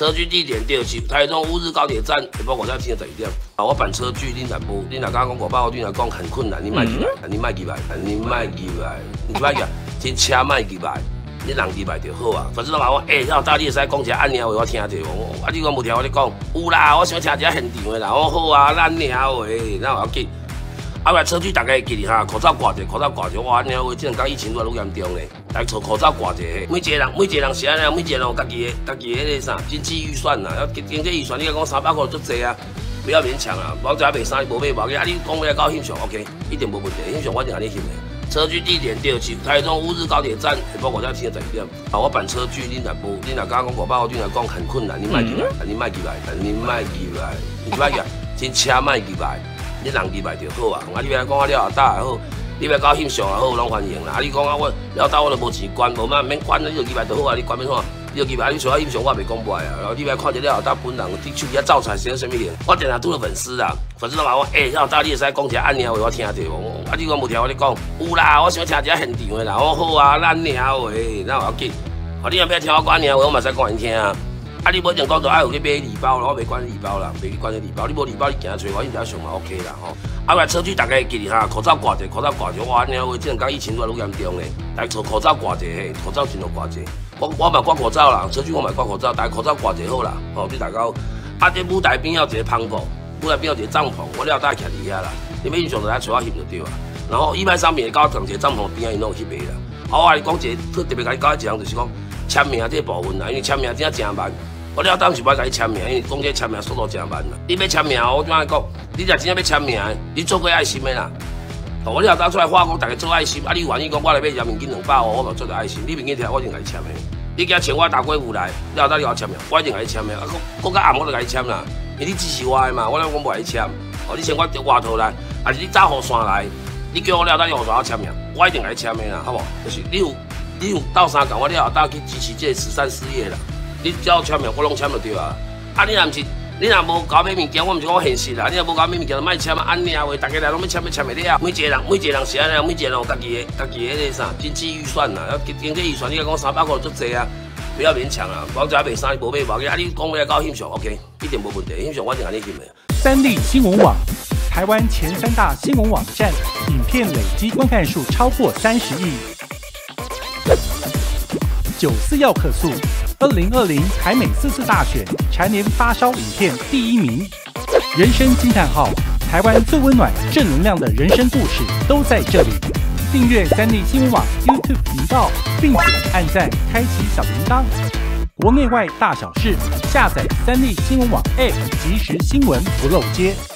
车距地点第二期，台中乌日高铁站，下晡5点10点。啊，我办车距恁若无，恁若敢讲500，你若讲很困难，你卖几来，你卖几来，你卖几来，你卖个，真车卖几来，你人几来就好啊。反正话我，要大你使讲一下按鸟话，我听者。啊，你讲无听我咧讲，有啦，我想听一下现场的啦。我好啊，咱鸟话，哪有要紧？啊，来车距大家会记哩哈，口罩挂者，口罩挂者，哇，鸟话，这两天疫情愈来愈严重咧。来，口罩挂者，每一个人是安尼，每一个人有家己迄个啥经济预算呐，经济预算，你讲300块足济啊，不要勉强啊。我只要卖衫，无买无嘅，啊，你讲要到欣赏 ，OK， 一点无问题，欣赏我一定给你翕的。车距地点第二期，台中乌日高铁站，下晡5点10点。啊，我办车距，恁若无，恁若敢讲500，你若讲很困难，你卖几来，你卖几来，你卖几来，你卖个，真车卖几来，你人几来就好啊。啊，你要讲啊了打也好。你要搞欣赏也好，拢欢迎啦。啊，你讲啊，我了到我都无钱关，无嘛免关，你就几百就好啊。你关要怎？你就几百，你想要欣赏我袂讲不爱啊。然后你要看一了到本人，你手机啊照出来是啥物嘢？我定定拄着粉丝啊，粉丝都话我，了到你会使讲一下按鸟话，我听者。啊，你讲无听我咧讲，有啦，我想听一下现场的啦。我好啊，咱鸟话，哪有要紧？哦，你若要听我讲按鸟话，我嘛使讲因听啊。啊，你无一定讲到爱有去买礼包啦，我袂管礼包啦，袂去管你礼包。你无礼包，你行出我应该上嘛 OK 啦吼。啊，来车距大家会记哩哈，口罩挂者，口罩挂者，哇，鸟话，这两天疫情愈来愈严重咧。来，口罩挂者，嘿，口罩真要挂者。我嘛挂口罩啦，车距我嘛挂口罩，但口罩挂者好啦。吼，你大家啊，这舞台边要一个棚布，舞台边要一个帐篷，我了大徛伫遐啦。你要欣赏就来找我翕就对啊。然后义卖商品到同一个帐篷边啊，因拢有去卖啦。好啊，你讲一个特别甲你讲一项，就是讲签名这部分啦，因为签名真正慢。我了当时要甲你签名，因为讲这签名速度真慢啦。你要签名，我怎样讲？你若真正要签名，你做过爱心的啦。我了当出来话讲，大家做爱心，啊，你愿意讲我来买一面巾200，我嘛做着爱心。你面巾摕，我一定甲你签的。你今请我打过舞来，了当你我签名，我一定甲你签的。啊，讲到暗我就甲你签啦，因为你支持我的嘛，我讲不甲你签。哦，你请我外头来，还是你早雨伞来，你叫我了当你雨伞我签名，我一定甲你签的啦，好不？就是你有斗相共，我了当去支持这个慈善事业啦。你只要签名，我拢签就对啊。啊，你若毋是，你若无搞买物件，我毋是讲现实啦。你若无搞买物件，就莫签啊。安尼啊话，大家来拢要签就了。每一个人是安尼，每一个人有家己迄个啥经济预算啦。经济预算，你讲300块足济啊，不要勉强啊。我只要卖衫，无买无嘅。啊，你讲要到欣赏 ，OK， 一点无问题。欣赏我一定给你翕的。 三立新闻网，台湾前3大新闻网站，影片累积观看数超过30亿。94要客诉。2020台美4次大选蝉联发烧影片第1名，人生惊叹号！台湾最温暖、正能量的人生故事都在这里。订阅三立新闻网 YouTube 频道，并且按赞、开启小铃铛。国内外大小事，下载三立新闻网 App， 即时新闻不漏接。